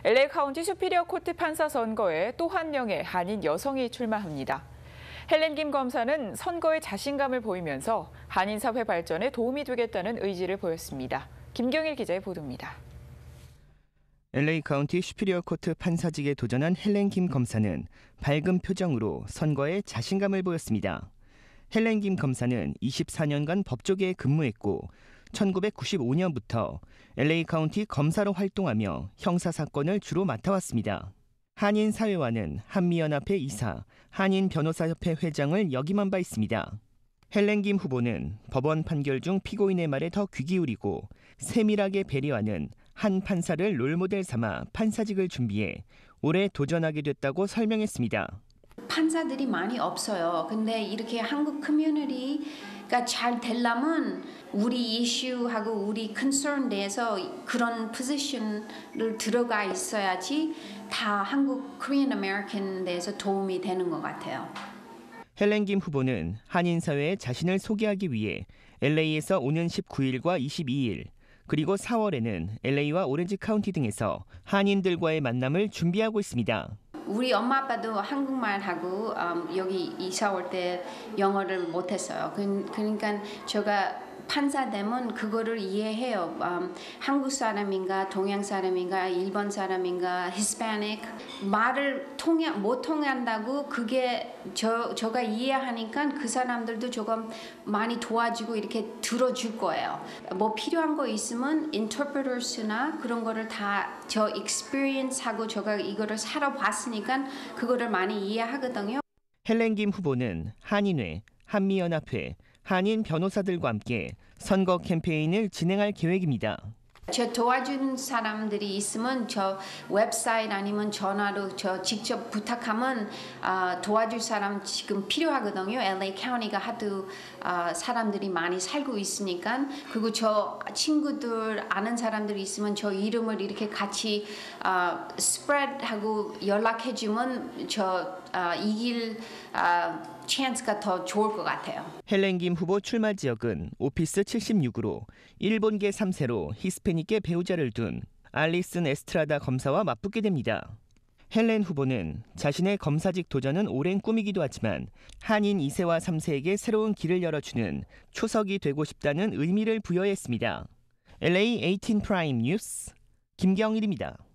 LA 카운티 슈피리어 코트 판사 선거에 또 한 명의 한인 여성이 출마합니다. 헬렌 김 검사는 선거에 자신감을 보이면서 한인 사회 발전에 도움이 되겠다는 의지를 보였습니다. 김경일 기자의 보도입니다. LA 카운티 슈피리어 코트 판사직에 도전한 헬렌 김 검사는 밝은 표정으로 선거에 자신감을 보였습니다. 헬렌 김 검사는 24년간 법조계에 근무했고 1995년부터 LA 카운티 검사로 활동하며 형사사건을 주로 맡아왔습니다. 한인사회와는 한미연합회 이사, 한인변호사협회 회장을 역임한 바 있습니다. 헬렌 김 후보는 법원 판결 중 피고인의 말에 더 귀 기울이고 세밀하게 배려하는 한 판사를 롤모델 삼아 판사직을 준비해 올해 도전하게 됐다고 설명했습니다. 판사들이 많이 없어요. 근데 이렇게 한국 커뮤니티가 잘 되려면 우리 이슈하고 우리 컨서른 대해서 그런 포지션을 들어가 있어야지 다 한국 코리안 아메리칸 대해서 도움이 되는 것 같아요. 헬렌 김 후보는 한인사회에 자신을 소개하기 위해 LA에서 오는 19일과 22일, 그리고 4월에는 LA와 오렌지 카운티 등에서 한인들과의 만남을 준비하고 있습니다. 우리 엄마 아빠도 한국말하고 여기 이사 올 때 영어를 못했어요. 그러니까 제가 판사 되면 그거를 이해해요. 한국 사람인가, 동양 사람인가, 일본 사람인가, 히스패닉 말을 못 통한다고 그게 저가 이해하니까 그 사람들도 조금 많이 도와주고 이렇게 들어줄 거예요. 뭐 필요한 거 있으면 interpreters나 그런 거를 다 저 experience하고 제가 이거를 살아봤으니까 그거를 많이 이해하거든요. 헬렌 김 후보는 한인회, 한미연합회, 한인 변호사들과 함께 선거 캠페인을 진행할 계획입니다. 저 도와준 사람들이 있으면 저 웹사이트 아니면 전화로 저 직접 부탁하면 도와줄 사람 지금 필요하거든요. LA 카운티가 하도 사람들이 많이 살고 있으니까. 그리고 저 친구들 아는 사람들이 있으면 저 이름을 이렇게 같이 스프레드하고 연락해주면 저 이길 찬스가 더 좋을 것 같아요. 헬렌 김 후보 출마 지역은 오피스 76으로 일본계 3세로 히스패닉계 배우자를 둔 알리슨 에스트라다 검사와 맞붙게 됩니다. 헬렌 후보는 자신의 검사직 도전은 오랜 꿈이기도 하지만 한인 2세와 3세에게 새로운 길을 열어주는 초석이 되고 싶다는 의미를 부여했습니다. LA 18 프라임 뉴스 김경일입니다.